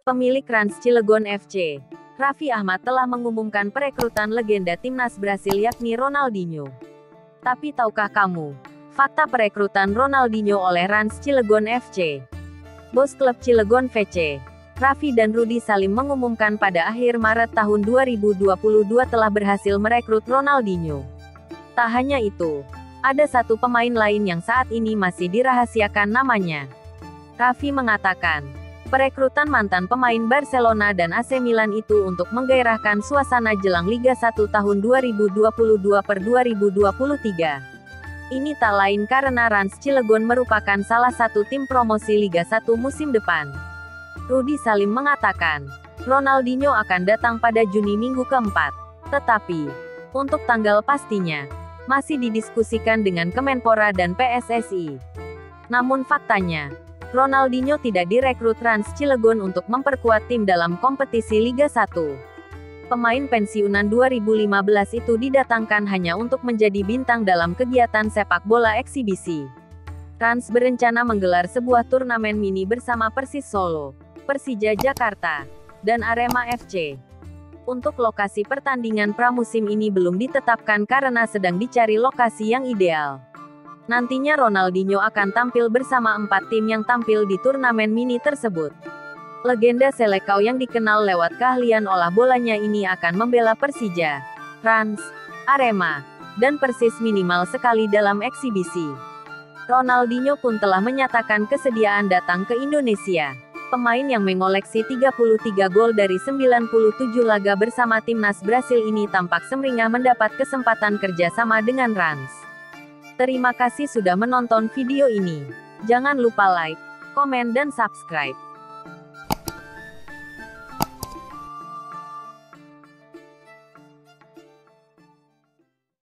Pemilik Rans Cilegon FC, Raffi Ahmad telah mengumumkan perekrutan legenda timnas Brasil yakni Ronaldinho. Tapi tahukah kamu, fakta perekrutan Ronaldinho oleh Rans Cilegon FC? Bos klub Cilegon FC, Raffi dan Rudy Salim mengumumkan pada akhir Maret tahun 2022 telah berhasil merekrut Ronaldinho. Tak hanya itu, ada satu pemain lain yang saat ini masih dirahasiakan namanya. Raffi mengatakan, perekrutan mantan pemain Barcelona dan AC Milan itu untuk menggairahkan suasana jelang Liga 1 tahun 2022-2023. Ini tak lain karena Rans Cilegon merupakan salah satu tim promosi Liga 1 musim depan. Rudy Salim mengatakan, Ronaldinho akan datang pada Juni minggu keempat. Tetapi, untuk tanggal pastinya, masih didiskusikan dengan Kemenpora dan PSSI. Namun faktanya, Ronaldinho tidak direkrut Rans Cilegon untuk memperkuat tim dalam kompetisi Liga 1. Pemain pensiunan 2015 itu didatangkan hanya untuk menjadi bintang dalam kegiatan sepak bola eksibisi. Rans berencana menggelar sebuah turnamen mini bersama Persis Solo, Persija Jakarta, dan Arema FC. Untuk lokasi pertandingan pramusim ini belum ditetapkan karena sedang dicari lokasi yang ideal. Nantinya Ronaldinho akan tampil bersama 4 tim yang tampil di turnamen mini tersebut. Legenda Selecao yang dikenal lewat keahlian olah bolanya ini akan membela Persija, Rans, Arema, dan Persis minimal sekali dalam eksibisi. Ronaldinho pun telah menyatakan kesediaan datang ke Indonesia. Pemain yang mengoleksi 33 gol dari 97 laga bersama timnas Brasil ini tampak sumringah mendapat kesempatan kerjasama dengan Rans. Terima kasih sudah menonton video ini. Jangan lupa like, komen dan subscribe.